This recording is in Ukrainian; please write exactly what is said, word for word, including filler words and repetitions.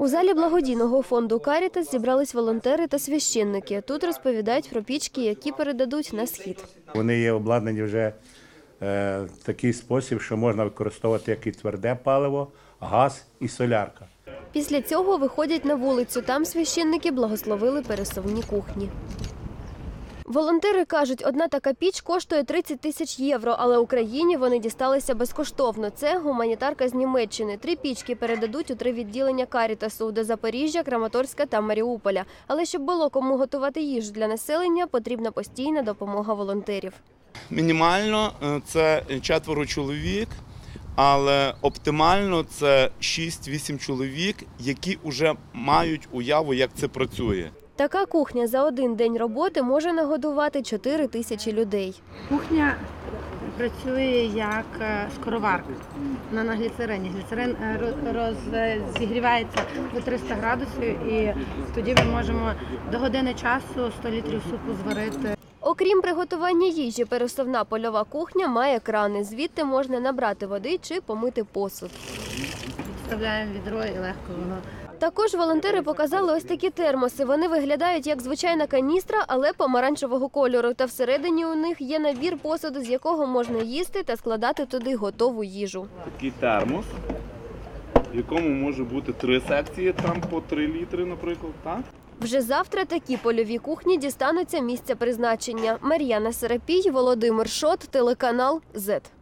У залі благодійного фонду «Карітас» зібрались волонтери та священники. Тут розповідають про пічки, які передадуть на схід. Вони є обладнані вже е, в такий спосіб, що можна використовувати як і тверде паливо, газ і солярка. Після цього виходять на вулицю. Там священники благословили пересувні кухні. Волонтери кажуть, одна така піч коштує тридцять тисяч євро, але Україні вони дісталися безкоштовно. Це гуманітарка з Німеччини. Три пічки передадуть у три відділення «Карітасу» – до Запоріжжя, Краматорська та Маріуполя. Але щоб було кому готувати їжу для населення, потрібна постійна допомога волонтерів. Мінімально це четверо чоловік, але оптимально це шість-вісім чоловік, які вже мають уяву, як це працює. Така кухня за один день роботи може нагодувати чотири тисячі людей. Кухня працює як скороварка на гліцерині. Гліцерин розігрівається до триста градусів і тоді ми можемо до години часу сто літрів супу зварити. Окрім приготування їжі, пересувна польова кухня має крани. Звідти можна набрати води чи помити посуд. Підставляємо відро і легко воно. Також волонтери показали ось такі термоси. Вони виглядають як звичайна каністра, але помаранчевого кольору. Та всередині у них є набір посуду, з якого можна їсти та складати туди готову їжу. Такий термос, в якому може бути три секції, там по три літри, наприклад, так? Вже завтра такі польові кухні дістануться місця призначення. Мар'яна Серапій, Володимир Шот, телеканал «Зет».